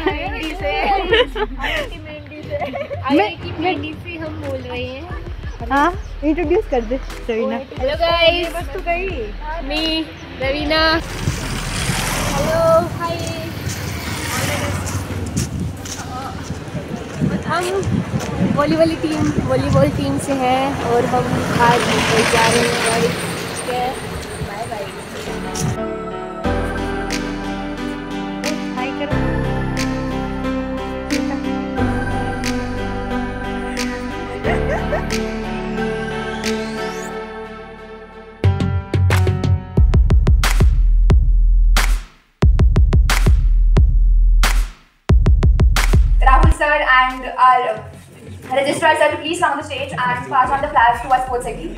मंडी से IIT मंडी से हम बोल रहे हैं। हाँ, इंट्रोड्यूस कर दे रवीना। हेलो गाइस, बस तो गई मी रवीना। हेलो हाय, हम वॉलीबॉल टीम से हैं और हम आज मुंबई जा रहे हैं गाइस। Bye bye. हाय करो। Rahul sir and our registrar sir to please come on the stage and pass on the flags to our sports secretary.